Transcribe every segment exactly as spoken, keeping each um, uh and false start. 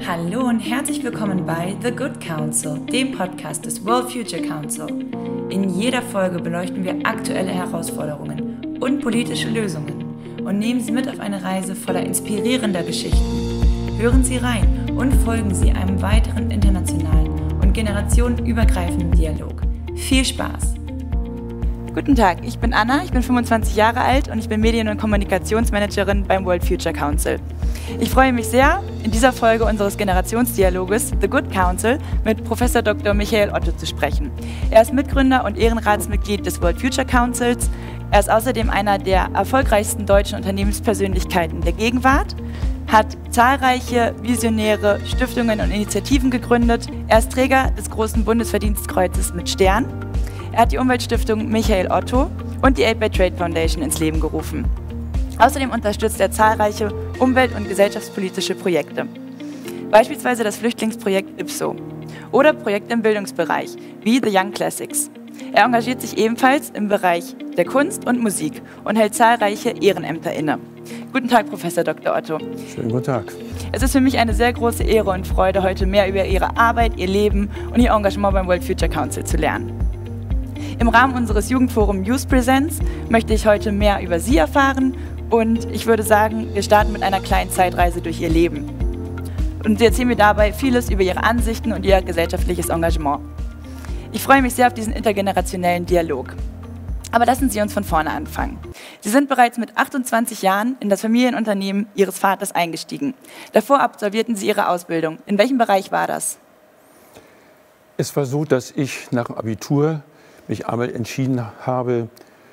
Hallo und herzlich willkommen bei The Good Council, dem Podcast des World Future Council. In jeder Folge beleuchten wir aktuelle Herausforderungen und politische Lösungen und nehmen Sie mit auf eine Reise voller inspirierender Geschichten. Hören Sie rein und folgen Sie einem weiteren internationalen und generationenübergreifenden Dialog. Viel Spaß! Guten Tag, ich bin Anna, ich bin fünfundzwanzig Jahre alt und ich bin Medien- und Kommunikationsmanagerin beim World Future Council. Ich freue mich sehr, in dieser Folge unseres Generationsdialoges The Good Council mit Professor Doktor Michael Otto zu sprechen. Er ist Mitgründer und Ehrenratsmitglied des World Future Councils. Er ist außerdem einer der erfolgreichsten deutschen Unternehmenspersönlichkeiten der Gegenwart, hat zahlreiche visionäre Stiftungen und Initiativen gegründet. Er ist Träger des großen Bundesverdienstkreuzes mit Stern. Er hat die Umweltstiftung Michael Otto und die Aid by Trade Foundation ins Leben gerufen. Außerdem unterstützt er zahlreiche umwelt- und gesellschaftspolitische Projekte, beispielsweise das Flüchtlingsprojekt Ipso oder Projekte im Bildungsbereich wie The Young Classics. Er engagiert sich ebenfalls im Bereich der Kunst und Musik und hält zahlreiche Ehrenämter inne. Guten Tag, Professor Doktor Otto. Schönen guten Tag. Es ist für mich eine sehr große Ehre und Freude, heute mehr über Ihre Arbeit, Ihr Leben und Ihr Engagement beim World Future Council zu lernen. Im Rahmen unseres Jugendforum Youth Presents möchte ich heute mehr über Sie erfahren und ich würde sagen, wir starten mit einer kleinen Zeitreise durch Ihr Leben. Und Sie erzählen mir dabei vieles über Ihre Ansichten und Ihr gesellschaftliches Engagement. Ich freue mich sehr auf diesen intergenerationellen Dialog. Aber lassen Sie uns von vorne anfangen. Sie sind bereits mit achtundzwanzig Jahren in das Familienunternehmen Ihres Vaters eingestiegen. Davor absolvierten Sie Ihre Ausbildung. In welchem Bereich war das? Es war so, dass ich nach dem Abitur mich einmal entschieden habe,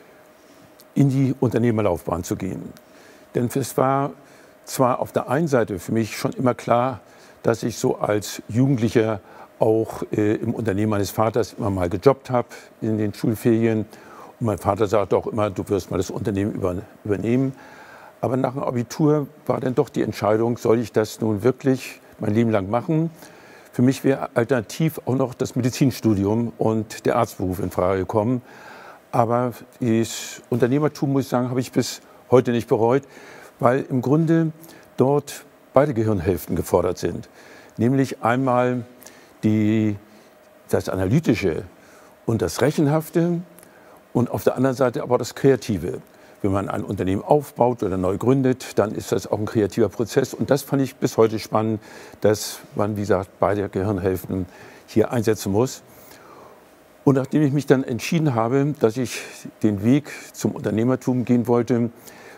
in die Unternehmerlaufbahn zu gehen. Denn es war zwar auf der einen Seite für mich schon immer klar, dass ich so als Jugendlicher auch äh, im Unternehmen meines Vaters immer mal gejobbt habe in den Schulferien. Und mein Vater sagte auch immer, du wirst mal das Unternehmen über, übernehmen. Aber nach dem Abitur war dann doch die Entscheidung, soll ich das nun wirklich mein Leben lang machen? Für mich wäre alternativ auch noch das Medizinstudium und der Arztberuf in Frage gekommen. Aber das Unternehmertum, muss ich sagen, habe ich bis heute nicht bereut, weil im Grunde dort beide Gehirnhälften gefordert sind. Nämlich einmal die, das Analytische und das Rechenhafte und auf der anderen Seite aber das Kreative. Wenn man ein Unternehmen aufbaut oder neu gründet, dann ist das auch ein kreativer Prozess. Und das fand ich bis heute spannend, dass man, wie gesagt, beide Gehirnhälften hier einsetzen muss. Und nachdem ich mich dann entschieden habe, dass ich den Weg zum Unternehmertum gehen wollte,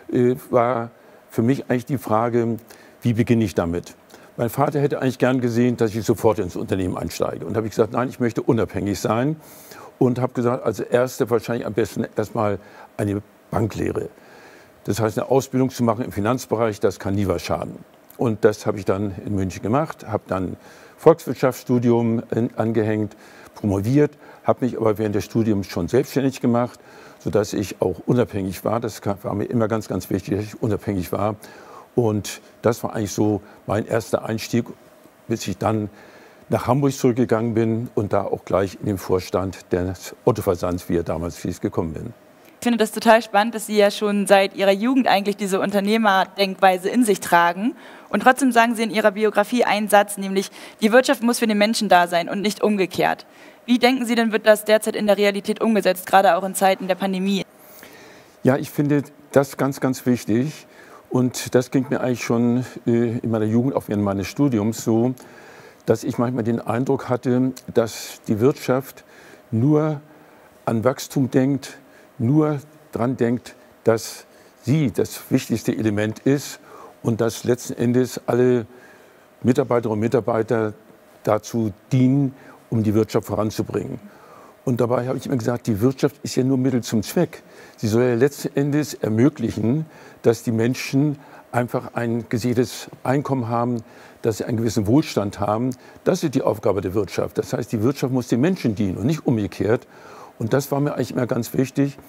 war für mich eigentlich die Frage, wie beginne ich damit? Mein Vater hätte eigentlich gern gesehen, dass ich sofort ins Unternehmen einsteige. Und da habe ich gesagt, nein, ich möchte unabhängig sein. Und habe gesagt, als Erste wahrscheinlich am besten erstmal eine Banklehre. Das heißt, eine Ausbildung zu machen im Finanzbereich, das kann nie was schaden. Und das habe ich dann in München gemacht, habe dann Volkswirtschaftsstudium angehängt, promoviert, habe mich aber während des Studiums schon selbstständig gemacht, sodass ich auch unabhängig war. Das war mir immer ganz, ganz wichtig, dass ich unabhängig war. Und das war eigentlich so mein erster Einstieg, bis ich dann nach Hamburg zurückgegangen bin und da auch gleich in den Vorstand des Otto-Versands, wie er damals hieß, gekommen bin. Ich finde das total spannend, dass Sie ja schon seit Ihrer Jugend eigentlich diese Unternehmerdenkweise in sich tragen. Und trotzdem sagen Sie in Ihrer Biografie einen Satz, nämlich, die Wirtschaft muss für den Menschen da sein und nicht umgekehrt. Wie denken Sie denn, wird das derzeit in der Realität umgesetzt, gerade auch in Zeiten der Pandemie? Ja, ich finde das ganz, ganz wichtig. Und das ging mir eigentlich schon äh, in meiner Jugend, auch während meines Studiums so, dass ich manchmal den Eindruck hatte, dass die Wirtschaft nur an Wachstum denkt, nur daran denkt, dass sie das wichtigste Element ist und dass letzten Endes alle Mitarbeiterinnen und Mitarbeiter dazu dienen, um die Wirtschaft voranzubringen. Und dabei habe ich immer gesagt, die Wirtschaft ist ja nur Mittel zum Zweck. Sie soll ja letzten Endes ermöglichen, dass die Menschen einfach ein gesätes Einkommen haben, dass sie einen gewissen Wohlstand haben. Das ist die Aufgabe der Wirtschaft. Das heißt, die Wirtschaft muss den Menschen dienen und nicht umgekehrt. Und das war mir eigentlich immer ganz wichtig.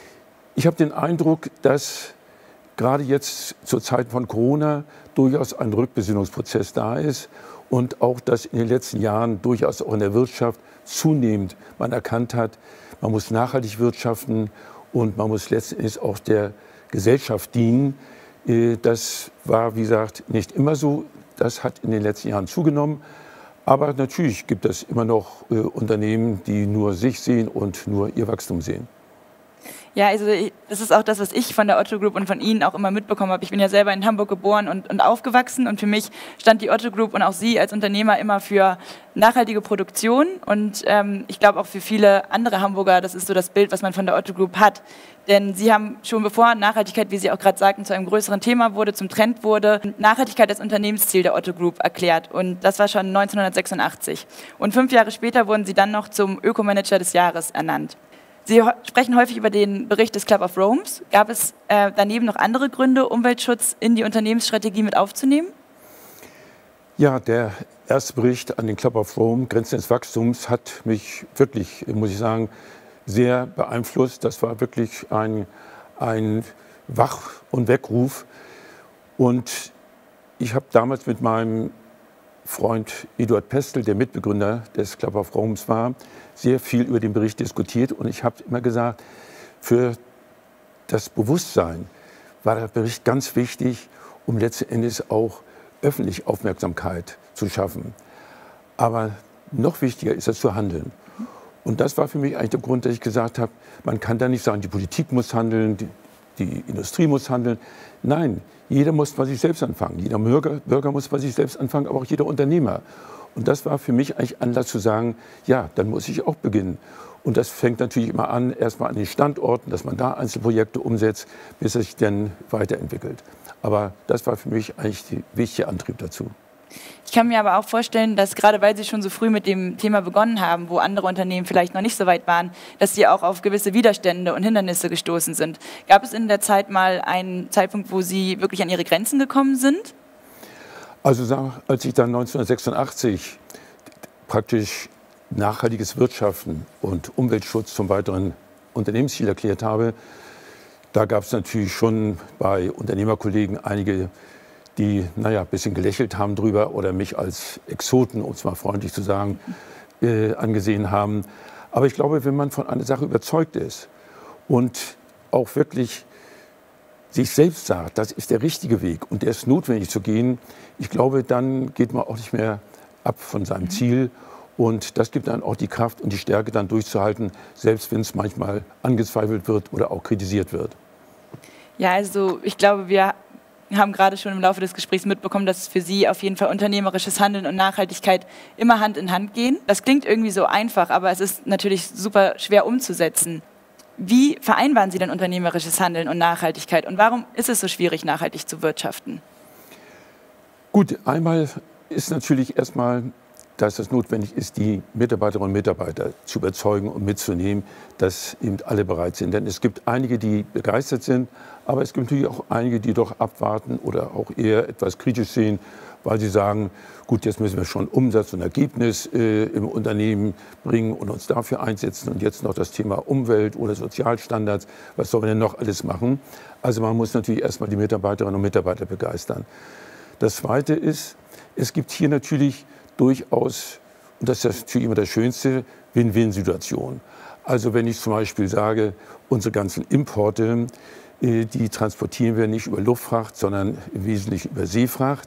Ich habe den Eindruck, dass gerade jetzt zur Zeit von Corona durchaus ein Rückbesinnungsprozess da ist und auch, dass in den letzten Jahren durchaus auch in der Wirtschaft zunehmend man erkannt hat, man muss nachhaltig wirtschaften und man muss letztendlich auch der Gesellschaft dienen. Das war, wie gesagt, nicht immer so. Das hat in den letzten Jahren zugenommen. Aber natürlich gibt es immer noch äh, Unternehmen, die nur sich sehen und nur ihr Wachstum sehen. Ja, also das ist auch das, was ich von der Otto Group und von Ihnen auch immer mitbekommen habe. Ich bin ja selber in Hamburg geboren und, und aufgewachsen und für mich stand die Otto Group und auch Sie als Unternehmer immer für nachhaltige Produktion und ähm, ich glaube auch für viele andere Hamburger, das ist so das Bild, was man von der Otto Group hat. Denn Sie haben schon bevor Nachhaltigkeit, wie Sie auch gerade sagten, zu einem größeren Thema wurde, zum Trend wurde, Nachhaltigkeit als Unternehmensziel der Otto Group erklärt und das war schon neunzehnhundertsechsundachtzig. Und fünf Jahre später wurden Sie dann noch zum Ökomanager des Jahres ernannt. Sie sprechen häufig über den Bericht des Club of Rome. Gab es äh, daneben noch andere Gründe, Umweltschutz in die Unternehmensstrategie mit aufzunehmen? Ja, der erste Bericht an den Club of Rome, Grenzen des Wachstums, hat mich wirklich, muss ich sagen, sehr beeinflusst. Das war wirklich ein, ein Wach- und Weckruf. Und ich habe damals mit meinem Freund Eduard Pestel, der Mitbegründer des Club of Rome war, sehr viel über den Bericht diskutiert. Und ich habe immer gesagt, für das Bewusstsein war der Bericht ganz wichtig, um letzten Endes auch öffentlich Aufmerksamkeit zu schaffen. Aber noch wichtiger ist es zu handeln. Und das war für mich eigentlich der Grund, dass ich gesagt habe, man kann da nicht sagen, die Politik muss handeln, die, die Industrie muss handeln. Nein, jeder muss bei sich selbst anfangen. Jeder Bürger, Bürger muss bei sich selbst anfangen, aber auch jeder Unternehmer. Und das war für mich eigentlich Anlass zu sagen, ja, dann muss ich auch beginnen. Und das fängt natürlich immer an, erstmal an den Standorten, dass man da Einzelprojekte umsetzt, bis es sich dann weiterentwickelt. Aber das war für mich eigentlich der wichtige Antrieb dazu. Ich kann mir aber auch vorstellen, dass gerade weil Sie schon so früh mit dem Thema begonnen haben, wo andere Unternehmen vielleicht noch nicht so weit waren, dass Sie auch auf gewisse Widerstände und Hindernisse gestoßen sind. Gab es in der Zeit mal einen Zeitpunkt, wo Sie wirklich an Ihre Grenzen gekommen sind? Also als ich dann neunzehnhundertsechsundachtzig praktisch nachhaltiges Wirtschaften und Umweltschutz zum weiteren Unternehmensziel erklärt habe, da gab es natürlich schon bei Unternehmerkollegen einige, die naja, ein bisschen gelächelt haben drüber oder mich als Exoten, um es mal freundlich zu sagen, äh, angesehen haben. Aber ich glaube, wenn man von einer Sache überzeugt ist und auch wirklich sich selbst sagt, das ist der richtige Weg und der ist notwendig zu gehen, ich glaube, dann geht man auch nicht mehr ab von seinem Ziel. Und das gibt dann auch die Kraft und die Stärke, dann durchzuhalten, selbst wenn es manchmal angezweifelt wird oder auch kritisiert wird. Ja, also ich glaube, wir haben gerade schon im Laufe des Gesprächs mitbekommen, dass für Sie auf jeden Fall unternehmerisches Handeln und Nachhaltigkeit immer Hand in Hand gehen. Das klingt irgendwie so einfach, aber es ist natürlich super schwer umzusetzen. Wie vereinbaren Sie denn unternehmerisches Handeln und Nachhaltigkeit und warum ist es so schwierig, nachhaltig zu wirtschaften? Gut, einmal ist natürlich erstmal, dass es notwendig ist, die Mitarbeiterinnen und Mitarbeiter zu überzeugen und mitzunehmen, dass eben alle bereit sind. Denn es gibt einige, die begeistert sind, aber es gibt natürlich auch einige, die doch abwarten oder auch eher etwas kritisch sehen, weil sie sagen, gut, jetzt müssen wir schon Umsatz und Ergebnis äh, im Unternehmen bringen und uns dafür einsetzen. Und jetzt noch das Thema Umwelt oder Sozialstandards. Was sollen wir denn noch alles machen? Also man muss natürlich erstmal die Mitarbeiterinnen und Mitarbeiter begeistern. Das Zweite ist, es gibt hier natürlich durchaus, und das ist natürlich immer das Schönste, Win-Win-Situation. Also wenn ich zum Beispiel sage, unsere ganzen Importe, die transportieren wir nicht über Luftfracht, sondern im Wesentlichen über Seefracht.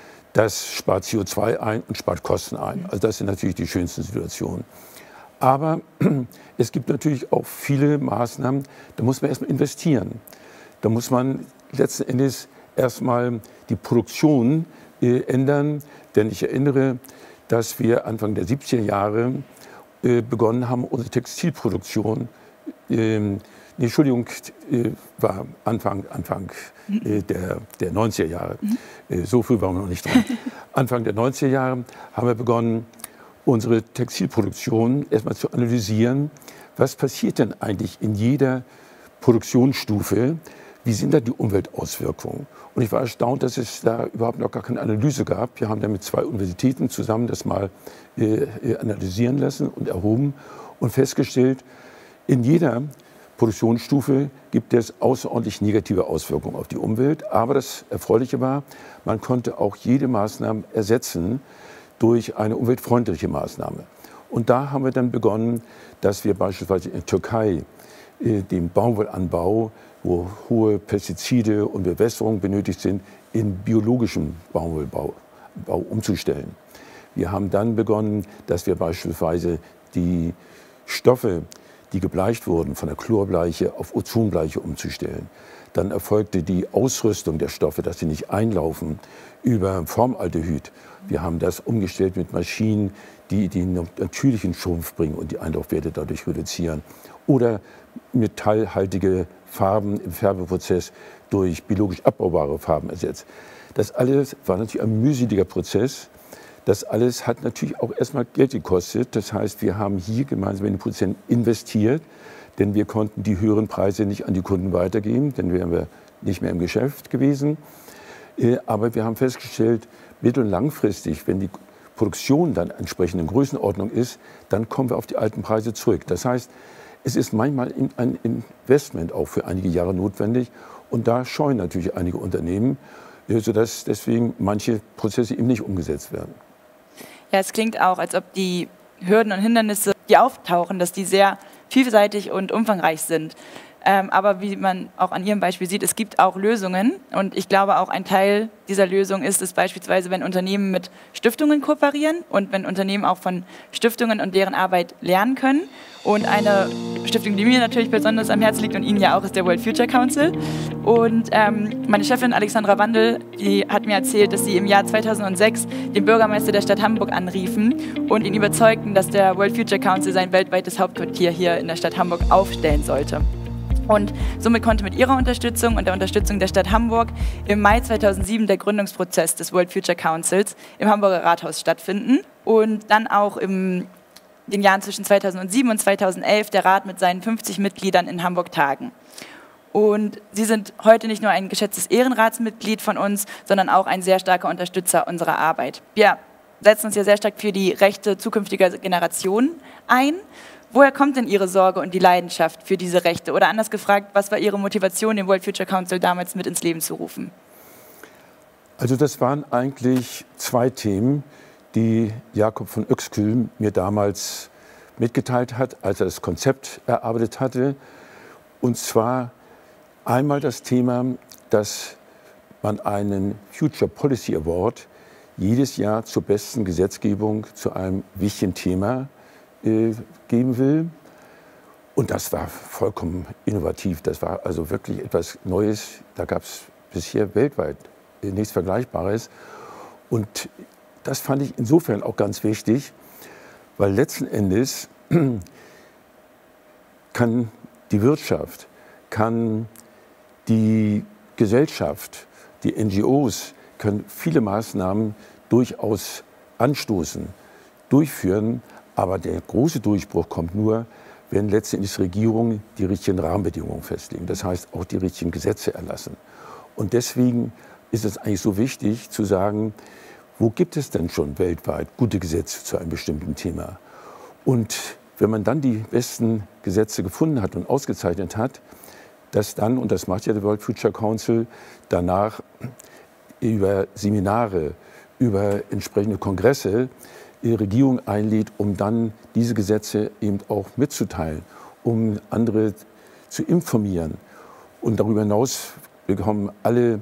Das spart C O zwei ein und spart Kosten ein. Also das sind natürlich die schönsten Situationen. Aber es gibt natürlich auch viele Maßnahmen, da muss man erstmal investieren. Da muss man letzten Endes erstmal die Produktion äh, ändern. Denn ich erinnere, dass wir Anfang der siebziger Jahre äh, begonnen haben, unsere Textilproduktion, äh, nee, Entschuldigung, äh, war Anfang, Anfang äh, der, der neunziger Jahre, äh, so früh waren wir noch nicht dran. Anfang der neunziger Jahre haben wir begonnen, unsere Textilproduktion erstmal zu analysieren, was passiert denn eigentlich in jeder Produktionsstufe, wie sind da die Umweltauswirkungen? Und ich war erstaunt, dass es da überhaupt noch gar keine Analyse gab. Wir haben dann mit zwei Universitäten zusammen das mal äh, analysieren lassen und erhoben und festgestellt, in jeder Produktionsstufe gibt es außerordentlich negative Auswirkungen auf die Umwelt. Aber das Erfreuliche war, man konnte auch jede Maßnahme ersetzen durch eine umweltfreundliche Maßnahme. Und da haben wir dann begonnen, dass wir beispielsweise in der Türkei äh, den Baumwollanbau, wo hohe Pestizide und Bewässerung benötigt sind, in biologischem Baumwollbau Maschinenbau umzustellen. Wir haben dann begonnen, dass wir beispielsweise die Stoffe, die gebleicht wurden, von der Chlorbleiche auf Ozonbleiche umzustellen. Dann erfolgte die Ausrüstung der Stoffe, dass sie nicht einlaufen, über Formaldehyd. Wir haben das umgestellt mit Maschinen, die den natürlichen Schrumpf bringen und die Einlaufwerte dadurch reduzieren. Oder metallhaltige Farben im Färbeprozess durch biologisch abbaubare Farben ersetzt. Das alles war natürlich ein mühseliger Prozess. Das alles hat natürlich auch erstmal Geld gekostet. Das heißt, wir haben hier gemeinsam mit den Produzenten investiert, denn wir konnten die höheren Preise nicht an die Kunden weitergeben, denn wären wir nicht mehr im Geschäft gewesen. Aber wir haben festgestellt, mittel- und langfristig, wenn die Produktion dann entsprechend in Größenordnung ist, dann kommen wir auf die alten Preise zurück. Das heißt, es ist manchmal ein Investment auch für einige Jahre notwendig und da scheuen natürlich einige Unternehmen, sodass deswegen manche Prozesse eben nicht umgesetzt werden. Ja, es klingt auch, als ob die Hürden und Hindernisse, die auftauchen, dass die sehr vielseitig und umfangreich sind. Ähm, aber wie man auch an Ihrem Beispiel sieht, es gibt auch Lösungen. Und ich glaube, auch ein Teil dieser Lösung ist es beispielsweise, wenn Unternehmen mit Stiftungen kooperieren und wenn Unternehmen auch von Stiftungen und deren Arbeit lernen können. Und eine Stiftung, die mir natürlich besonders am Herzen liegt und Ihnen ja auch, ist der World Future Council. Und ähm, meine Chefin Alexandra Wandel, die hat mir erzählt, dass sie im Jahr zweitausendsechs den Bürgermeister der Stadt Hamburg anriefen und ihn überzeugten, dass der World Future Council sein weltweites Hauptquartier hier in der Stadt Hamburg aufstellen sollte. Und somit konnte mit ihrer Unterstützung und der Unterstützung der Stadt Hamburg im Mai zweitausendsieben der Gründungsprozess des World Future Councils im Hamburger Rathaus stattfinden und dann auch in den Jahren zwischen zweitausendsieben und zweitausendelf der Rat mit seinen fünfzig Mitgliedern in Hamburg tagen. Und Sie sind heute nicht nur ein geschätztes Ehrenratsmitglied von uns, sondern auch ein sehr starker Unterstützer unserer Arbeit. Wir setzen uns ja sehr stark für die Rechte zukünftiger Generationen ein. Woher kommt denn Ihre Sorge und die Leidenschaft für diese Rechte? Oder anders gefragt, was war Ihre Motivation, den World Future Council damals mit ins Leben zu rufen? Also das waren eigentlich zwei Themen, die Jakob von Uexküll mir damals mitgeteilt hat, als er das Konzept erarbeitet hatte. Und zwar einmal das Thema, dass man einen Future Policy Award jedes Jahr zur besten Gesetzgebung zu einem wichtigen Thema geben will. Und das war vollkommen innovativ. Das war also wirklich etwas Neues. Da gab es bisher weltweit nichts Vergleichbares. Und das fand ich insofern auch ganz wichtig, weil letzten Endes kann die Wirtschaft, kann die Gesellschaft, die N G Os, können viele Maßnahmen durchaus anstoßen, durchführen. Aber der große Durchbruch kommt nur, wenn letztendlich Regierungen die richtigen Rahmenbedingungen festlegen. Das heißt, auch die richtigen Gesetze erlassen. Und deswegen ist es eigentlich so wichtig zu sagen, wo gibt es denn schon weltweit gute Gesetze zu einem bestimmten Thema? Und wenn man dann die besten Gesetze gefunden hat und ausgezeichnet hat, dass dann, und das macht ja der World Future Council, danach über Seminare, über entsprechende Kongresse die Regierung einlädt, um dann diese Gesetze eben auch mitzuteilen, um andere zu informieren. Und darüber hinaus bekommen alle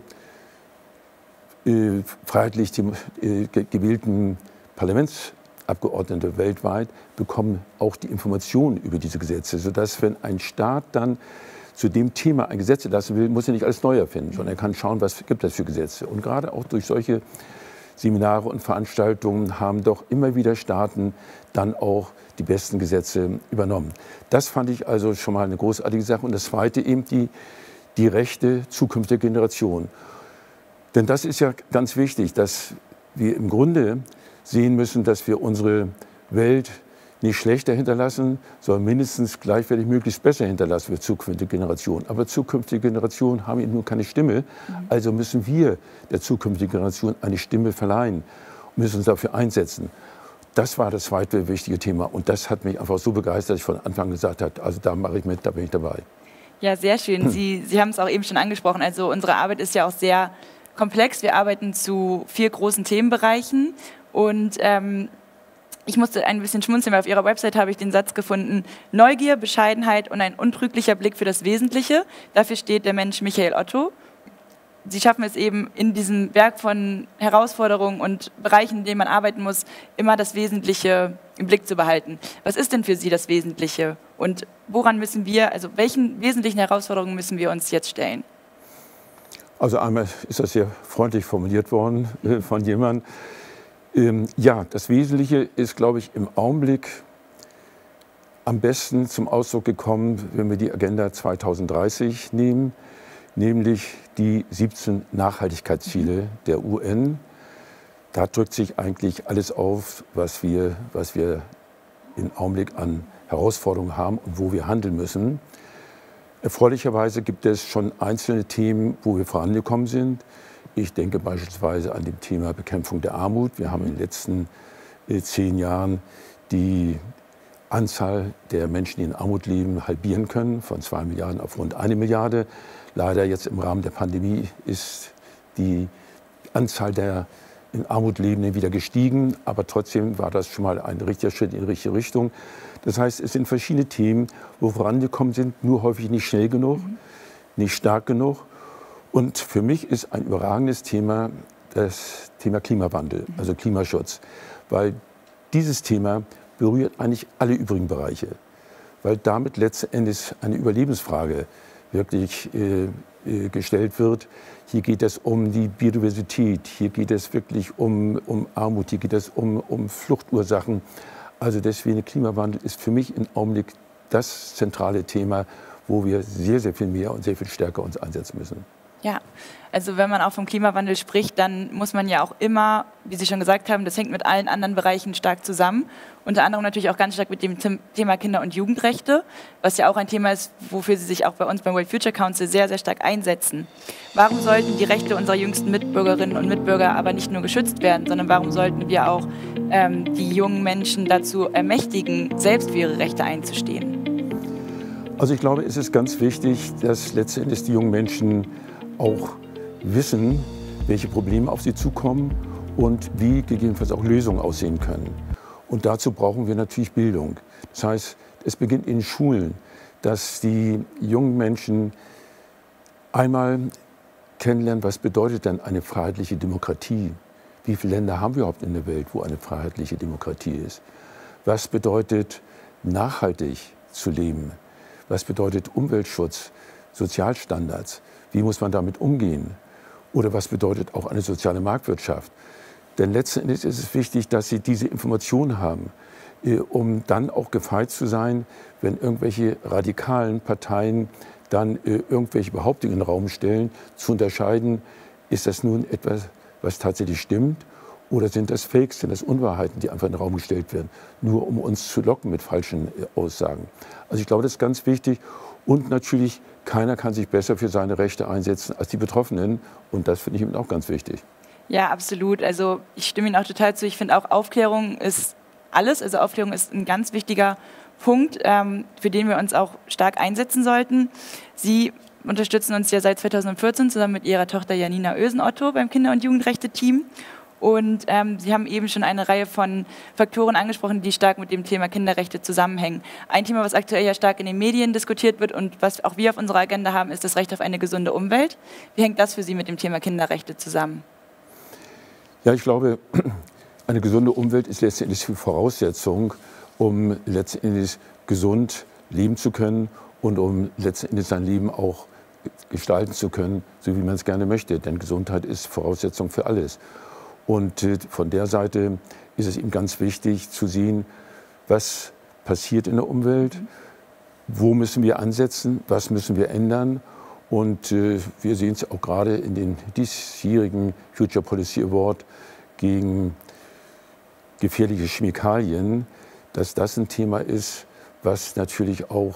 äh, freiheitlich äh, gewählten Parlamentsabgeordnete weltweit bekommen auch die Informationen über diese Gesetze, sodass, wenn ein Staat dann zu dem Thema ein Gesetz lassen will, muss er nicht alles neu erfinden, sondern er kann schauen, was gibt es für Gesetze. Und gerade auch durch solche Seminare und Veranstaltungen haben doch immer wieder Staaten dann auch die besten Gesetze übernommen. Das fand ich also schon mal eine großartige Sache. Und das Zweite eben die, die Rechte zukünftiger Generationen. Denn das ist ja ganz wichtig, dass wir im Grunde sehen müssen, dass wir unsere Welt nicht schlechter hinterlassen, sondern mindestens gleichwertig möglichst besser hinterlassen für zukünftige Generationen. Aber zukünftige Generationen haben eben nur keine Stimme. Also müssen wir der zukünftigen Generation eine Stimme verleihen und müssen uns dafür einsetzen. Das war das zweite wichtige Thema. Und das hat mich einfach so begeistert, dass ich von Anfang an gesagt habe, also da mache ich mit, da bin ich dabei. Ja, sehr schön. Sie, Sie haben es auch eben schon angesprochen. Also unsere Arbeit ist ja auch sehr komplex. Wir arbeiten zu vier großen Themenbereichen. Und ähm, ich musste ein bisschen schmunzeln, weil auf Ihrer Website habe ich den Satz gefunden: Neugier, Bescheidenheit und ein untrüglicher Blick für das Wesentliche. Dafür steht der Mensch Michael Otto. Sie schaffen es eben in diesem Werk von Herausforderungen und Bereichen, in denen man arbeiten muss, immer das Wesentliche im Blick zu behalten. Was ist denn für Sie das Wesentliche? Und woran müssen wir, also welchen wesentlichen Herausforderungen müssen wir uns jetzt stellen? Also einmal ist das sehr freundlich formuliert worden äh, von jemandem. Ähm, ja, das Wesentliche ist, glaube ich, im Augenblick am besten zum Ausdruck gekommen, wenn wir die Agenda zweitausenddreißig nehmen, nämlich die siebzehn Nachhaltigkeitsziele der U N. Da drückt sich eigentlich alles auf, was wir, was wir im Augenblick an Herausforderungen haben und wo wir handeln müssen. Erfreulicherweise gibt es schon einzelne Themen, wo wir vorangekommen sind. Ich denke beispielsweise an dem Thema Bekämpfung der Armut. Wir haben in den letzten äh, zehn Jahren die Anzahl der Menschen, die in Armut leben, halbieren können, von zwei Milliarden auf rund eine Milliarde. Leider jetzt im Rahmen der Pandemie ist die Anzahl der in Armut Lebenden wieder gestiegen, aber trotzdem war das schon mal ein richtiger Schritt in die richtige Richtung. Das heißt, es sind verschiedene Themen, wo wir vorangekommen sind, nur häufig nicht schnell genug, mhm. nicht stark genug. Und für mich ist ein überragendes Thema das Thema Klimawandel, mhm. also Klimaschutz, weil dieses Thema berührt eigentlich alle übrigen Bereiche, weil damit letzten Endes eine Überlebensfrage wirklich äh, äh, gestellt wird. Hier geht es um die Biodiversität, hier geht es wirklich um, um Armut, hier geht es um, um Fluchtursachen. Also deswegen der Klimawandel ist für mich im Augenblick das zentrale Thema, wo wir sehr, sehr viel mehr und sehr viel stärker uns einsetzen müssen. Ja, also wenn man auch vom Klimawandel spricht, dann muss man ja auch immer, wie Sie schon gesagt haben, das hängt mit allen anderen Bereichen stark zusammen. Unter anderem natürlich auch ganz stark mit dem Thema Kinder- und Jugendrechte, was ja auch ein Thema ist, wofür Sie sich auch bei uns beim World Future Council sehr, sehr stark einsetzen. Warum sollten die Rechte unserer jüngsten Mitbürgerinnen und Mitbürger aber nicht nur geschützt werden, sondern warum sollten wir auch ähm, die jungen Menschen dazu ermächtigen, selbst für ihre Rechte einzustehen? Also ich glaube, es ist ganz wichtig, dass letztendlich die jungen Menschen auch wissen, welche Probleme auf sie zukommen und wie gegebenenfalls auch Lösungen aussehen können. Und dazu brauchen wir natürlich Bildung. Das heißt, es beginnt in Schulen, dass die jungen Menschen einmal kennenlernen, was bedeutet denn eine freiheitliche Demokratie? Wie viele Länder haben wir überhaupt in der Welt, wo eine freiheitliche Demokratie ist? Was bedeutet nachhaltig zu leben? Was bedeutet Umweltschutz, Sozialstandards? Wie muss man damit umgehen? Oder was bedeutet auch eine soziale Marktwirtschaft? Denn letzten Endes ist es wichtig, dass sie diese Informationen haben, um dann auch gefeit zu sein, wenn irgendwelche radikalen Parteien dann irgendwelche Behauptungen in den Raum stellen, zu unterscheiden, ist das nun etwas, was tatsächlich stimmt, oder sind das Fakes, sind das Unwahrheiten, die einfach in den Raum gestellt werden, nur um uns zu locken mit falschen Aussagen. Also ich glaube, das ist ganz wichtig. Und natürlich, keiner kann sich besser für seine Rechte einsetzen als die Betroffenen. Und das finde ich eben auch ganz wichtig. Ja, absolut. Also ich stimme Ihnen auch total zu. Ich finde auch, Aufklärung ist alles. Also Aufklärung ist ein ganz wichtiger Punkt, ähm, für den wir uns auch stark einsetzen sollten. Sie unterstützen uns ja seit zweitausendvierzehn zusammen mit Ihrer Tochter Janina Ösen-Otto beim Kinder- und Jugendrechte-Team. Und ähm, Sie haben eben schon eine Reihe von Faktoren angesprochen, die stark mit dem Thema Kinderrechte zusammenhängen. Ein Thema, was aktuell ja stark in den Medien diskutiert wird und was auch wir auf unserer Agenda haben, ist das Recht auf eine gesunde Umwelt. Wie hängt das für Sie mit dem Thema Kinderrechte zusammen? Ja, ich glaube, eine gesunde Umwelt ist letztendlich die Voraussetzung, um letztendlich gesund leben zu können und um letztendlich sein Leben auch gestalten zu können, so wie man es gerne möchte. Denn Gesundheit ist Voraussetzung für alles. Und von der Seite ist es eben ganz wichtig zu sehen, was passiert in der Umwelt, wo müssen wir ansetzen, was müssen wir ändern. Und wir sehen es auch gerade in den diesjährigen Future Policy Award gegen gefährliche Chemikalien, dass das ein Thema ist, was natürlich auch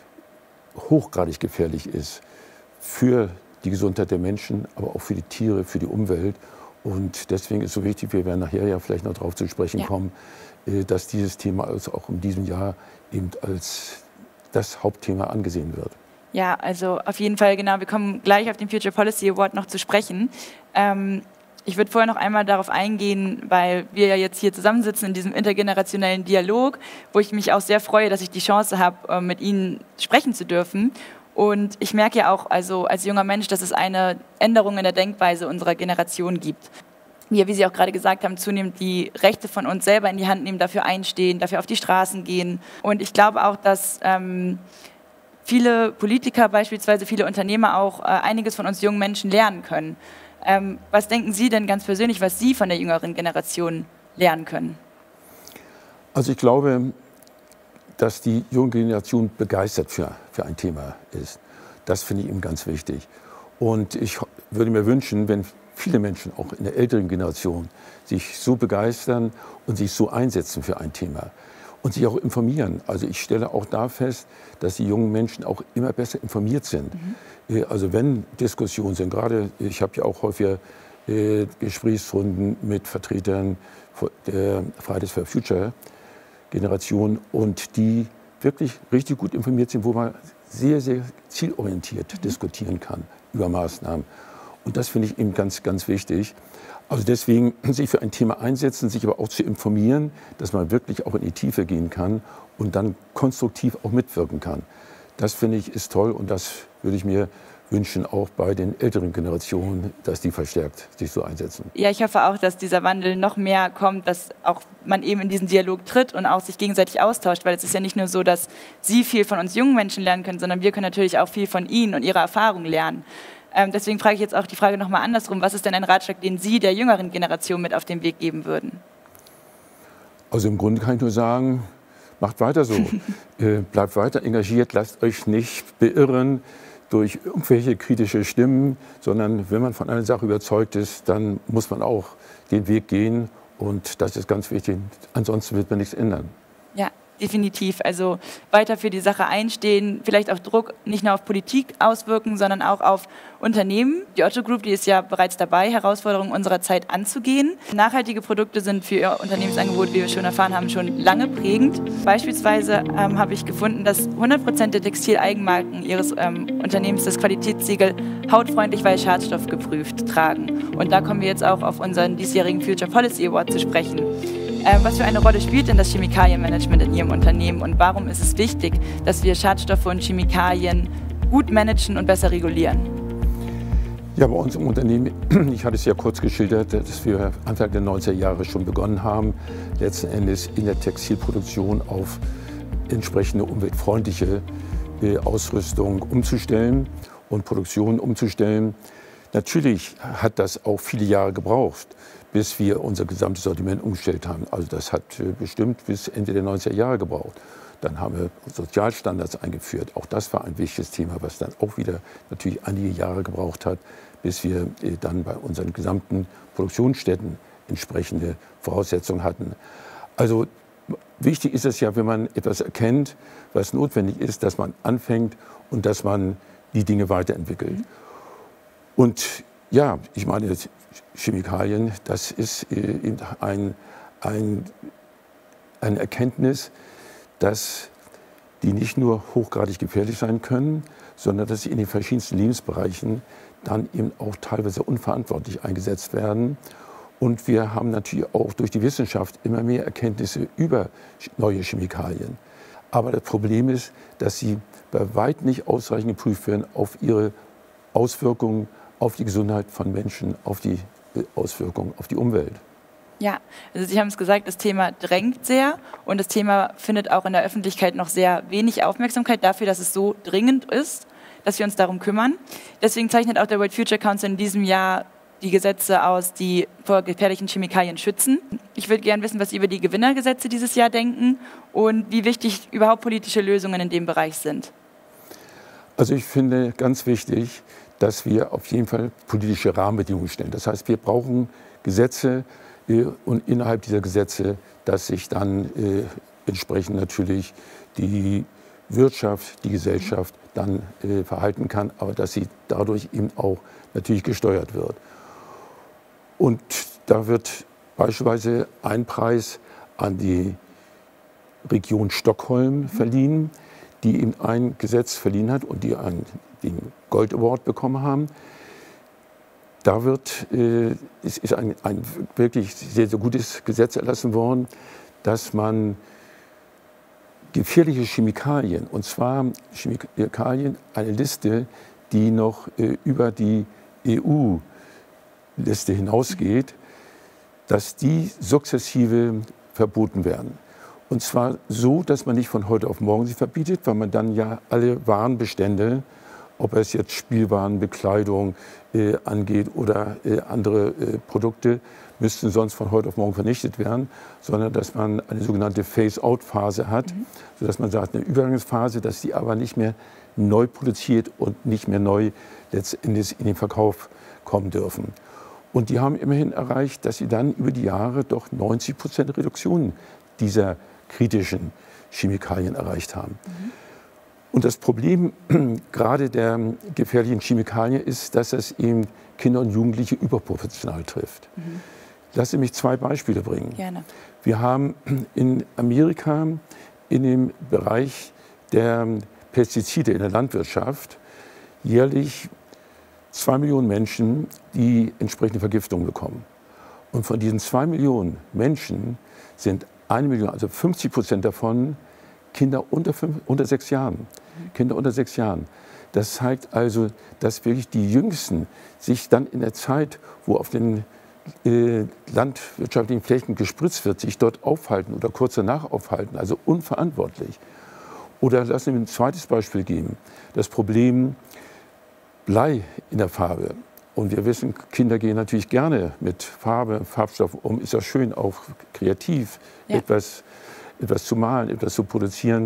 hochgradig gefährlich ist für die Gesundheit der Menschen, aber auch für die Tiere, für die Umwelt. Und deswegen ist es so wichtig, wir werden nachher ja vielleicht noch darauf zu sprechen ja. kommen, dass dieses Thema also auch in diesem Jahr eben als das Hauptthema angesehen wird. Ja, also auf jeden Fall, genau. Wir kommen gleich auf den Future Policy Award noch zu sprechen. Ähm, ich würde vorher noch einmal darauf eingehen, weil wir ja jetzt hier zusammensitzen in diesem intergenerationellen Dialog, wo ich mich auch sehr freue, dass ich die Chance habe, mit Ihnen sprechen zu dürfen. Und ich merke ja auch also als junger Mensch, dass es eine Änderung in der Denkweise unserer Generation gibt. Wir, wie Sie auch gerade gesagt haben, zunehmend die Rechte von uns selber in die Hand nehmen, dafür einstehen, dafür auf die Straßen gehen. Und ich glaube auch, dass ähm, viele Politiker beispielsweise, viele Unternehmer auch äh, einiges von uns jungen Menschen lernen können. Ähm, was denken Sie denn ganz persönlich, was Sie von der jüngeren Generation lernen können? Also ich glaube, dass die junge Generation begeistert für, für ein Thema ist. Das finde ich eben ganz wichtig. Und ich würde mir wünschen, wenn viele Menschen, auch in der älteren Generation, sich so begeistern und sich so einsetzen für ein Thema und sich auch informieren. Also ich stelle auch da fest, dass die jungen Menschen auch immer besser informiert sind. Mhm. Also wenn Diskussionen sind, gerade ich habe ja auch häufiger äh, Gesprächsrunden mit Vertretern der Fridays for Future Generation und die wirklich richtig gut informiert sind, wo man sehr, sehr zielorientiert mhm. diskutieren kann über Maßnahmen. Und das finde ich eben ganz, ganz wichtig. Also deswegen sich für ein Thema einsetzen, sich aber auch zu informieren, dass man wirklich auch in die Tiefe gehen kann und dann konstruktiv auch mitwirken kann. Das finde ich ist toll und das würde ich mir wünschen, auch bei den älteren Generationen, dass die verstärkt sich so einsetzen. Ja, ich hoffe auch, dass dieser Wandel noch mehr kommt, dass auch man eben in diesen Dialog tritt und auch sich gegenseitig austauscht, weil es ist ja nicht nur so, dass Sie viel von uns jungen Menschen lernen können, sondern wir können natürlich auch viel von Ihnen und Ihrer Erfahrung lernen. Ähm, deswegen frage ich jetzt auch die Frage nochmal andersrum. Was ist denn ein Ratschlag, den Sie der jüngeren Generation mit auf den Weg geben würden? Also im Grunde kann ich nur sagen, macht weiter so. äh, bleibt weiter engagiert, lasst euch nicht beirren durch irgendwelche kritische Stimmen, sondern wenn man von einer Sache überzeugt ist, dann muss man auch den Weg gehen und das ist ganz wichtig. Ansonsten wird man nichts ändern. Ja. Definitiv. Also weiter für die Sache einstehen, vielleicht auch Druck nicht nur auf Politik auswirken, sondern auch auf Unternehmen. Die Otto Group, die ist ja bereits dabei, Herausforderungen unserer Zeit anzugehen. Nachhaltige Produkte sind für ihr Unternehmensangebot, wie wir schon erfahren haben, schon lange prägend. Beispielsweise ähm, habe ich gefunden, dass hundert Prozent der Textileigenmarken ihres ähm, Unternehmens das Qualitätssiegel hautfreundlich, weil Schadstoff geprüft tragen. Und da kommen wir jetzt auch auf unseren diesjährigen Future Policy Award zu sprechen. Was für eine Rolle spielt denn das Chemikalienmanagement in Ihrem Unternehmen und warum ist es wichtig, dass wir Schadstoffe und Chemikalien gut managen und besser regulieren? Ja, bei uns im Unternehmen, ich hatte es ja kurz geschildert, dass wir Anfang der neunziger Jahre schon begonnen haben, letzten Endes in der Textilproduktion auf entsprechende umweltfreundliche Ausrüstung umzustellen und Produktion umzustellen. Natürlich hat das auch viele Jahre gebraucht, bis wir unser gesamtes Sortiment umgestellt haben. Also das hat bestimmt bis Ende der neunziger Jahre gebraucht. Dann haben wir Sozialstandards eingeführt. Auch das war ein wichtiges Thema, was dann auch wieder natürlich einige Jahre gebraucht hat, bis wir dann bei unseren gesamten Produktionsstätten entsprechende Voraussetzungen hatten. Also wichtig ist es ja, wenn man etwas erkennt, was notwendig ist, dass man anfängt und dass man die Dinge weiterentwickelt. Und ja, ich meine, Chemikalien, das ist eben ein, ein, eine Erkenntnis, dass die nicht nur hochgradig gefährlich sein können, sondern dass sie in den verschiedensten Lebensbereichen dann eben auch teilweise unverantwortlich eingesetzt werden. Und wir haben natürlich auch durch die Wissenschaft immer mehr Erkenntnisse über neue Chemikalien. Aber das Problem ist, dass sie bei weitem nicht ausreichend geprüft werden auf ihre Auswirkungen auf die Gesundheit von Menschen, auf die Auswirkungen auf die Umwelt. Ja, also Sie haben es gesagt, das Thema drängt sehr und das Thema findet auch in der Öffentlichkeit noch sehr wenig Aufmerksamkeit dafür, dass es so dringend ist, dass wir uns darum kümmern. Deswegen zeichnet auch der World Future Council in diesem Jahr die Gesetze aus, die vor gefährlichen Chemikalien schützen. Ich würde gerne wissen, was Sie über die Gewinnergesetze dieses Jahr denken und wie wichtig überhaupt politische Lösungen in dem Bereich sind. Also ich finde ganz wichtig, dass wir auf jeden Fall politische Rahmenbedingungen stellen. Das heißt, wir brauchen Gesetze äh, und innerhalb dieser Gesetze, dass sich dann äh, entsprechend natürlich die Wirtschaft, die Gesellschaft dann äh, verhalten kann, aber dass sie dadurch eben auch natürlich gesteuert wird. Und da wird beispielsweise ein Preis an die Region Stockholm verliehen, die eben ein Gesetz verliehen hat und die einen, den Gold Award bekommen haben. Da wird, äh, es ist ein, ein wirklich sehr, sehr gutes Gesetz erlassen worden, dass man gefährliche Chemikalien, und zwar Chemikalien, eine Liste, die noch äh, über die E U-Liste hinausgeht, dass die sukzessive verboten werden. Und zwar so, dass man nicht von heute auf morgen sie verbietet, weil man dann ja alle Warenbestände, ob es jetzt Spielwaren, Bekleidung äh, angeht oder äh, andere äh, Produkte, müssten sonst von heute auf morgen vernichtet werden, sondern dass man eine sogenannte Phase-out-Phase hat, mhm. sodass man sagt, eine Übergangsphase, dass die aber nicht mehr neu produziert und nicht mehr neu letztendlich in den Verkauf kommen dürfen. Und die haben immerhin erreicht, dass sie dann über die Jahre doch neunzig Prozent Reduktion dieser kritischen Chemikalien erreicht haben. Mhm. Und das Problem gerade der gefährlichen Chemikalien ist, dass es eben Kinder und Jugendliche überproportional trifft. Mhm. Lassen Sie mich zwei Beispiele bringen. Gerne. Wir haben in Amerika in dem Bereich der Pestizide in der Landwirtschaft jährlich zwei Millionen Menschen, die entsprechende Vergiftungen bekommen. Und von diesen zwei Millionen Menschen sind eine Million, also fünfzig Prozent davon, Kinder unter, fünf, unter sechs Jahren. Kinder unter sechs Jahren. Das zeigt also, dass wirklich die Jüngsten sich dann in der Zeit, wo auf den äh, landwirtschaftlichen Flächen gespritzt wird, sich dort aufhalten oder kurz danach aufhalten, also unverantwortlich. Oder lassen wir ein zweites Beispiel geben, das Problem Blei in der Farbe. Und wir wissen, Kinder gehen natürlich gerne mit Farbe, Farbstoffen um. Ist ja schön, auch kreativ, ja. etwas, etwas zu malen, etwas zu produzieren.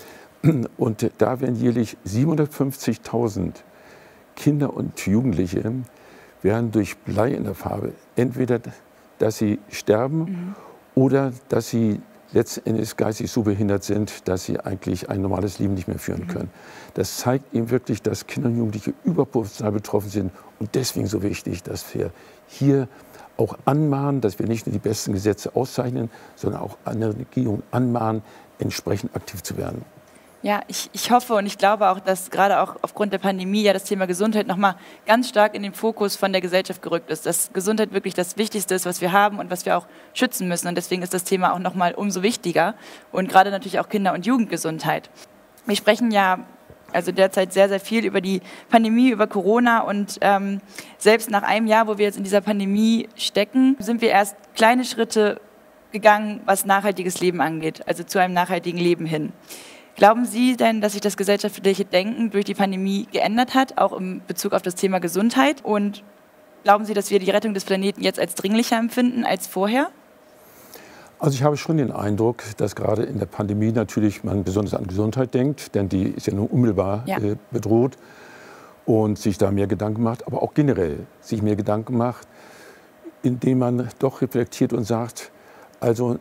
Und da werden jährlich siebenhundertfünfzigtausend Kinder und Jugendliche werden durch Blei in der Farbe entweder, dass sie sterben mhm. oder dass sie letztendlich geistig so behindert sind, dass sie eigentlich ein normales Leben nicht mehr führen können. Das zeigt eben wirklich, dass Kinder und Jugendliche überproportional betroffen sind. Und deswegen so wichtig, dass wir hier auch anmahnen, dass wir nicht nur die besten Gesetze auszeichnen, sondern auch andere Regierungen anmahnen, entsprechend aktiv zu werden. Ja, ich, ich hoffe und ich glaube auch, dass gerade auch aufgrund der Pandemie ja das Thema Gesundheit nochmal ganz stark in den Fokus von der Gesellschaft gerückt ist. Dass Gesundheit wirklich das Wichtigste ist, was wir haben und was wir auch schützen müssen. Und deswegen ist das Thema auch nochmal umso wichtiger. Und gerade natürlich auch Kinder- und Jugendgesundheit. Wir sprechen ja also derzeit sehr, sehr viel über die Pandemie, über Corona. Und ähm, selbst nach einem Jahr, wo wir jetzt in dieser Pandemie stecken, sind wir erst kleine Schritte gegangen, was nachhaltiges Leben angeht. Also zu einem nachhaltigen Leben hin. Glauben Sie denn, dass sich das gesellschaftliche Denken durch die Pandemie geändert hat, auch in Bezug auf das Thema Gesundheit? Und glauben Sie, dass wir die Rettung des Planeten jetzt als dringlicher empfinden als vorher? Also ich habe schon den Eindruck, dass gerade in der Pandemie natürlich man besonders an Gesundheit denkt, denn die ist ja nur unmittelbar ja. äh, bedroht und sich da mehr Gedanken macht, aber auch generell sich mehr Gedanken macht, indem man doch reflektiert und sagt, also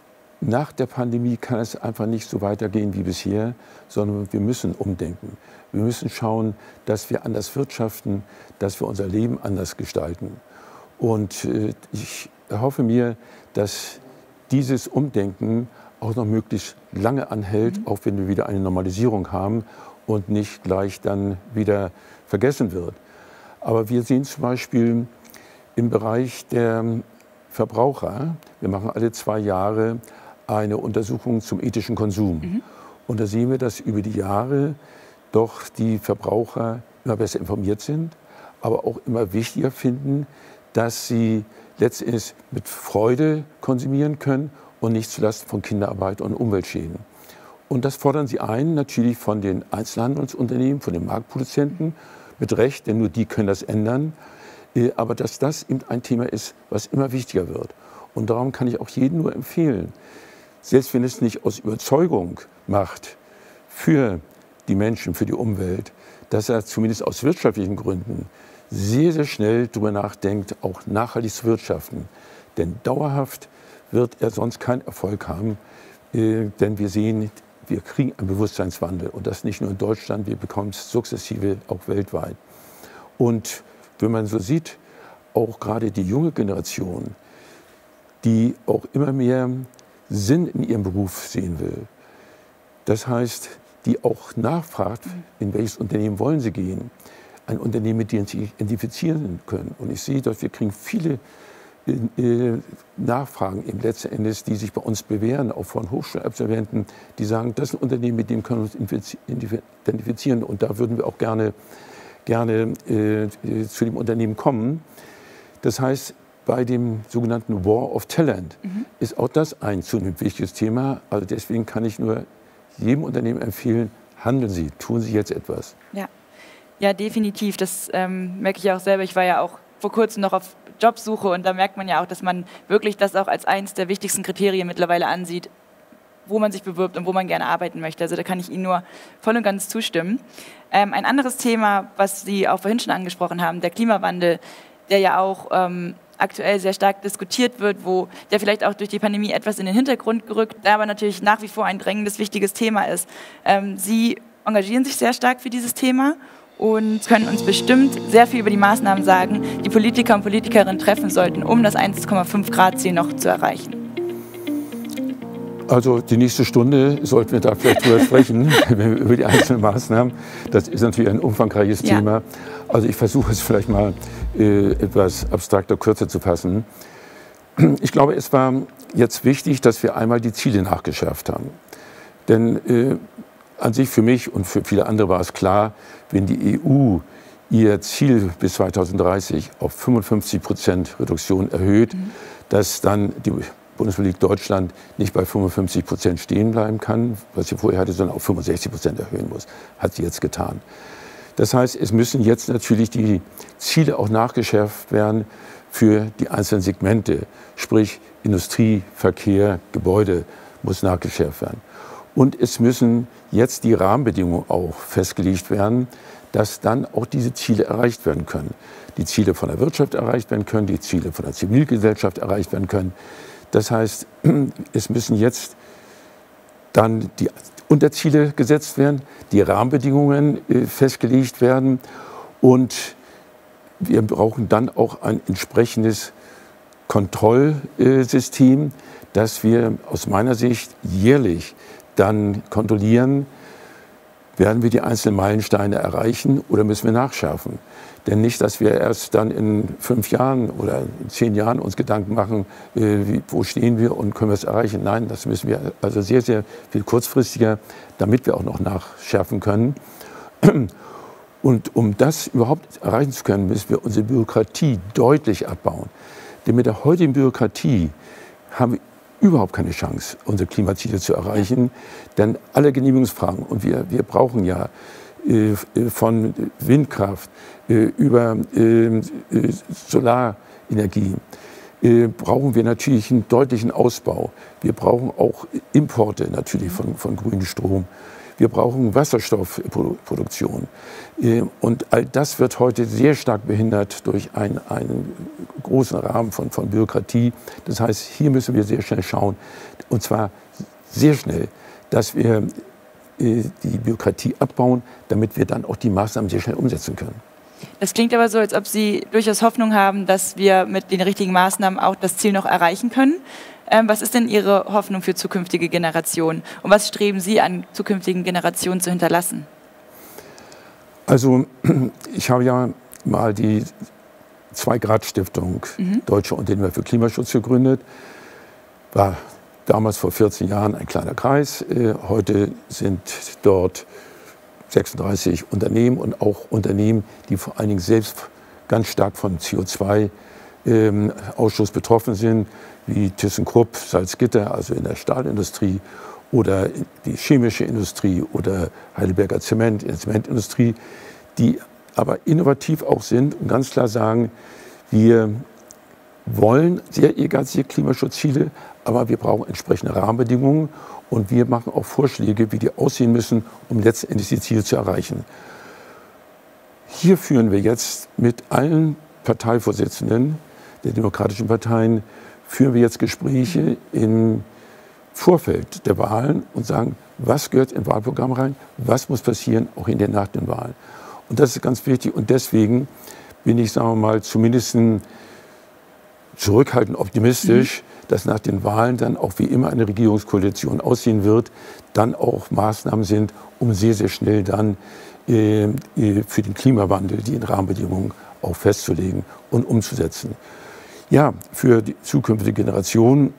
nach der Pandemie kann es einfach nicht so weitergehen wie bisher, sondern wir müssen umdenken. Wir müssen schauen, dass wir anders wirtschaften, dass wir unser Leben anders gestalten. Und äh, ich erhoffe mir, dass dieses Umdenken auch noch möglichst lange anhält, mhm. auch wenn wir wieder eine Normalisierung haben und nicht gleich dann wieder vergessen wird. Aber wir sehen zum Beispiel im Bereich der Verbraucher, wir machen alle zwei Jahre eine Untersuchung zum ethischen Konsum. Mhm. Und da sehen wir, dass über die Jahre doch die Verbraucher immer besser informiert sind, aber auch immer wichtiger finden, dass sie letztendlich mit Freude konsumieren können und nicht zulasten von Kinderarbeit und Umweltschäden. Und das fordern sie ein, natürlich von den Einzelhandelsunternehmen, von den Marktproduzenten, mit Recht, denn nur die können das ändern. Aber dass das eben ein Thema ist, was immer wichtiger wird. Und darum kann ich auch jedem nur empfehlen, selbst wenn es nicht aus Überzeugung macht für die Menschen, für die Umwelt, dass er zumindest aus wirtschaftlichen Gründen sehr, sehr schnell darüber nachdenkt, auch nachhaltig zu wirtschaften. Denn dauerhaft wird er sonst keinen Erfolg haben, äh, denn wir sehen, wir kriegen einen Bewusstseinswandel und das nicht nur in Deutschland, wir bekommen es sukzessive auch weltweit. Und wenn man so sieht, auch gerade die junge Generation, die auch immer mehr Sinn in ihrem Beruf sehen will. Das heißt, die auch nachfragt, in welches Unternehmen wollen sie gehen. Ein Unternehmen, mit dem sie sich identifizieren können. Und ich sehe, dass wir kriegen viele äh, Nachfragen eben letzten Endes, die sich bei uns bewähren, auch von Hochschulabsolventen, die sagen, das ist ein Unternehmen, mit dem können wir uns identifizieren und da würden wir auch gerne, gerne äh, zu dem Unternehmen kommen. Das heißt, bei dem sogenannten War of Talent mhm. ist auch das ein zunehmend wichtiges Thema. Also deswegen kann ich nur jedem Unternehmen empfehlen, handeln Sie, tun Sie jetzt etwas. Ja, ja definitiv. Das ähm, merke ich auch selber. Ich war ja auch vor kurzem noch auf Jobsuche und da merkt man ja auch, dass man wirklich das auch als eines der wichtigsten Kriterien mittlerweile ansieht, wo man sich bewirbt und wo man gerne arbeiten möchte. Also da kann ich Ihnen nur voll und ganz zustimmen. Ähm, ein anderes Thema, was Sie auch vorhin schon angesprochen haben, der Klimawandel, der ja auch ähm, aktuell sehr stark diskutiert wird, wo der vielleicht auch durch die Pandemie etwas in den Hintergrund gerückt, der aber natürlich nach wie vor ein drängendes, wichtiges Thema ist. Ähm, Sie engagieren sich sehr stark für dieses Thema und können uns bestimmt sehr viel über die Maßnahmen sagen, die Politiker und Politikerinnen treffen sollten, um das eins Komma fünf Grad Ziel noch zu erreichen. Also die nächste Stunde sollten wir da vielleicht drüber sprechen, über die einzelnen Maßnahmen. Das ist natürlich ein umfangreiches ja. Thema. Also ich versuche es vielleicht mal äh, etwas abstrakter, kürzer zu fassen. Ich glaube, es war jetzt wichtig, dass wir einmal die Ziele nachgeschärft haben. Denn äh, an sich für mich und für viele andere war es klar, wenn die E U ihr Ziel bis zweitausenddreißig auf fünfundfünfzig Prozent Reduktion erhöht, mhm. dass dann die Bundesrepublik Deutschland nicht bei fünfundfünfzig Prozent stehen bleiben kann, was sie vorher hatte, sondern auf fünfundsechzig Prozent erhöhen muss. Hat sie jetzt getan. Das heißt, es müssen jetzt natürlich die Ziele auch nachgeschärft werden für die einzelnen Segmente. Sprich Industrie, Verkehr, Gebäude muss nachgeschärft werden. Und es müssen jetzt die Rahmenbedingungen auch festgelegt werden, dass dann auch diese Ziele erreicht werden können. Die Ziele von der Wirtschaft erreicht werden können, die Ziele von der Zivilgesellschaft erreicht werden können. Das heißt, es müssen jetzt dann die Unterziele gesetzt werden, die Rahmenbedingungen äh, festgelegt werden und wir brauchen dann auch ein entsprechendes Kontrollsystem, dass wir aus meiner Sicht jährlich dann kontrollieren, werden wir die einzelnen Meilensteine erreichen oder müssen wir nachschärfen. Denn nicht, dass wir erst dann in fünf Jahren oder in zehn Jahren uns Gedanken machen, äh, wie, wo stehen wir und können wir es erreichen. Nein, das müssen wir also sehr, sehr viel kurzfristiger, damit wir auch noch nachschärfen können. Und um das überhaupt erreichen zu können, müssen wir unsere Bürokratie deutlich abbauen. Denn mit der heutigen Bürokratie haben wir überhaupt keine Chance, unsere Klimaziele zu erreichen. Denn alle Genehmigungsfragen, und wir, wir brauchen ja äh, von Windkraft äh, über äh, Solarenergie, äh, brauchen wir natürlich einen deutlichen Ausbau. Wir brauchen auch Importe natürlich von, von grünem Strom. Wir brauchen Wasserstoffproduktion. Und all das wird heute sehr stark behindert durch einen, einen großen Rahmen von, von Bürokratie. Das heißt, hier müssen wir sehr schnell schauen, und zwar sehr schnell, dass wir die Bürokratie abbauen, damit wir dann auch die Maßnahmen sehr schnell umsetzen können. Das klingt aber so, als ob Sie durchaus Hoffnung haben, dass wir mit den richtigen Maßnahmen auch das Ziel noch erreichen können. Ähm, was ist denn Ihre Hoffnung für zukünftige Generationen? Und was streben Sie an, zukünftigen Generationen zu hinterlassen? Also ich habe ja mal die Zwei-Grad-Stiftung mhm. Deutsche Unternehmer für Klimaschutz gegründet. War damals vor vierzehn Jahren ein kleiner Kreis. Äh, heute sind dort sechsunddreißig Unternehmen und auch Unternehmen, die vor allen Dingen selbst ganz stark von C O zwei Ausstoß betroffen sind, wie ThyssenKrupp, Salzgitter, also in der Stahlindustrie, oder die chemische Industrie oder Heidelberger Zement, in der Zementindustrie, die aber innovativ auch sind und ganz klar sagen, wir wollen sehr ehrgeizige Klimaschutzziele, aber wir brauchen entsprechende Rahmenbedingungen und wir machen auch Vorschläge, wie die aussehen müssen, um letztendlich die Ziele zu erreichen. Hier führen wir jetzt mit allen Parteivorsitzenden der demokratischen Parteien, führen wir jetzt Gespräche im Vorfeld der Wahlen und sagen, was gehört in Wahlprogramm rein, was muss passieren, auch in den nach den Wahlen. Und das ist ganz wichtig und deswegen bin ich, sagen wir mal, zumindest zurückhaltend optimistisch, mhm. dass nach den Wahlen dann auch wie immer eine Regierungskoalition aussehen wird, dann auch Maßnahmen sind, um sehr, sehr schnell dann äh, für den Klimawandel die Rahmenbedingungen auch festzulegen und umzusetzen. Ja, für die zukünftige Generation,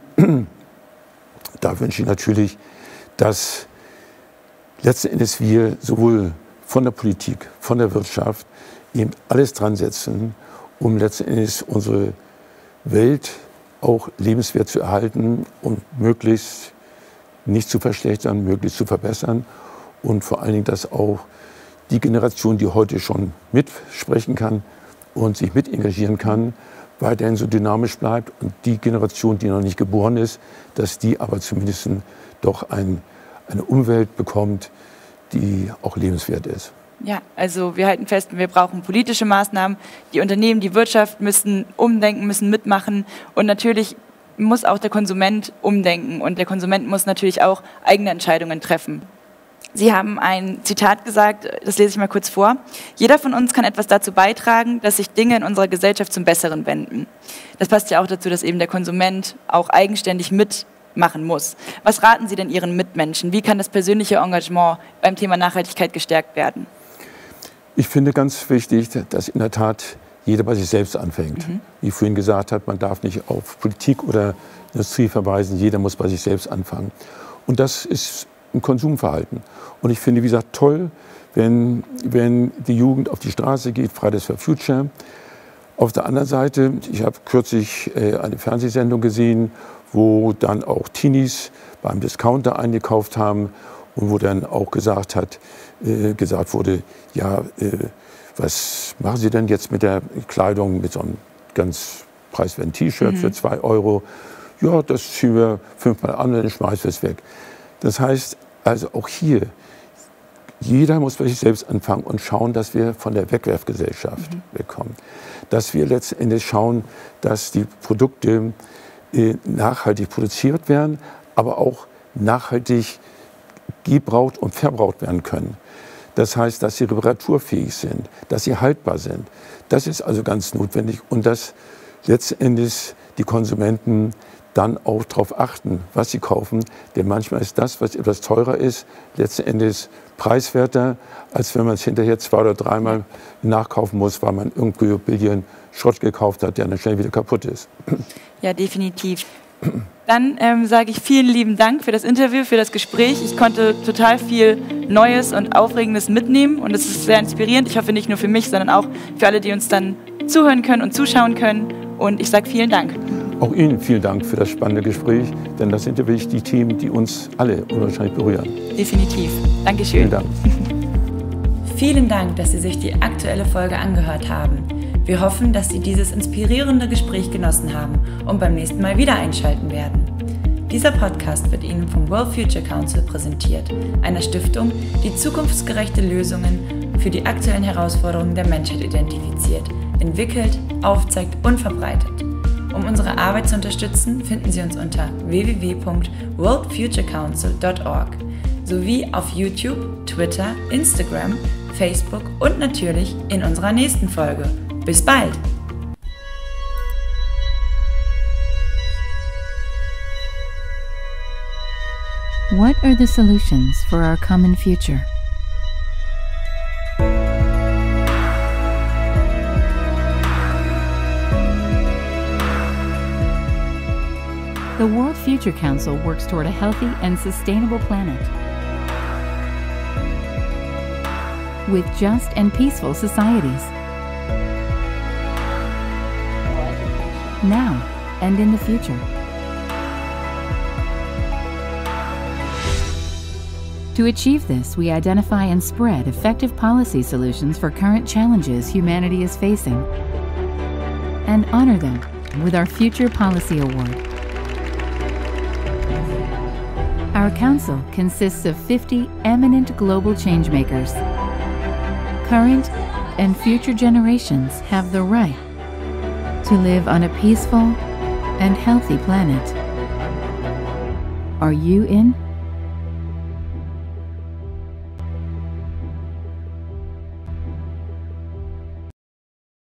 da wünsche ich natürlich, dass letzten Endes wir sowohl von der Politik, von der Wirtschaft eben alles dran setzen, um letzten Endes unsere Welt auch lebenswert zu erhalten und möglichst nicht zu verschlechtern, möglichst zu verbessern und vor allen Dingen, dass auch die Generation, die heute schon mitsprechen kann und sich mit engagieren kann, weiterhin so dynamisch bleibt und die Generation, die noch nicht geboren ist, dass die aber zumindest doch ein, eine Umwelt bekommt, die auch lebenswert ist. Ja, also wir halten fest, wir brauchen politische Maßnahmen. Die Unternehmen, die Wirtschaft müssen umdenken, müssen mitmachen und natürlich muss auch der Konsument umdenken und der Konsument muss natürlich auch eigene Entscheidungen treffen. Sie haben ein Zitat gesagt, das lese ich mal kurz vor. Jeder von uns kann etwas dazu beitragen, dass sich Dinge in unserer Gesellschaft zum Besseren wenden. Das passt ja auch dazu, dass eben der Konsument auch eigenständig mitmachen muss. Was raten Sie denn Ihren Mitmenschen? Wie kann das persönliche Engagement beim Thema Nachhaltigkeit gestärkt werden? Ich finde ganz wichtig, dass in der Tat jeder bei sich selbst anfängt. Mhm. Wie ich vorhin gesagt habe, man darf nicht auf Politik oder Industrie verweisen, jeder muss bei sich selbst anfangen. Und das ist ein Konsumverhalten. Und ich finde, wie gesagt, toll, wenn, wenn die Jugend auf die Straße geht, Fridays for Future. Auf der anderen Seite, ich habe kürzlich äh, eine Fernsehsendung gesehen, wo dann auch Teenies beim Discounter eingekauft haben und wo dann auch gesagt, hat, äh, gesagt wurde, ja, äh, was machen Sie denn jetzt mit der Kleidung, mit so einem ganz preiswerten T-Shirt mhm. für zwei Euro? Ja, das ziehen wir fünfmal an, dann schmeißen wir es weg. Das heißt, also auch hier, jeder muss bei sich selbst anfangen und schauen, dass wir von der Wegwerfgesellschaft mhm. wegkommen. Dass wir letztendlich schauen, dass die Produkte äh, nachhaltig produziert werden, aber auch nachhaltig gebraucht und verbraucht werden können. Das heißt, dass sie reparaturfähig sind, dass sie haltbar sind. Das ist also ganz notwendig und dass letztendlich die Konsumenten dann auch darauf achten, was sie kaufen. Denn manchmal ist das, was etwas teurer ist, letzten Endes preiswerter, als wenn man es hinterher zwei- oder dreimal nachkaufen muss, weil man irgendwie billigen Schrott gekauft hat, der dann schnell wieder kaputt ist. Ja, definitiv. Dann ähm, sage ich vielen lieben Dank für das Interview, für das Gespräch. Ich konnte total viel Neues und Aufregendes mitnehmen und es ist sehr inspirierend. Ich hoffe nicht nur für mich, sondern auch für alle, die uns dann zuhören können und zuschauen können. Und ich sage vielen Dank. Auch Ihnen vielen Dank für das spannende Gespräch, denn das sind ja wirklich die Themen, die uns alle unwahrscheinlich berühren. Definitiv. Dankeschön. Vielen Dank. Vielen Dank, dass Sie sich die aktuelle Folge angehört haben. Wir hoffen, dass Sie dieses inspirierende Gespräch genossen haben und beim nächsten Mal wieder einschalten werden. Dieser Podcast wird Ihnen vom World Future Council präsentiert, einer Stiftung, die zukunftsgerechte Lösungen für die aktuellen Herausforderungen der Menschheit identifiziert, entwickelt, aufzeigt und verbreitet. Um unsere Arbeit zu unterstützen, finden Sie uns unter w w w punkt world future council punkt org sowie auf YouTube, Twitter, Instagram, Facebook und natürlich in unserer nächsten Folge. Bis bald! What are the solutions for our common future? The World Future Council works toward a healthy and sustainable planet with just and peaceful societies, now and in the future. To achieve this, we identify and spread effective policy solutions for current challenges humanity is facing and honor them with our Future Policy Award. Our council consists of fifty eminent global changemakers. Current and future generations have the right to live on a peaceful and healthy planet. Are you in?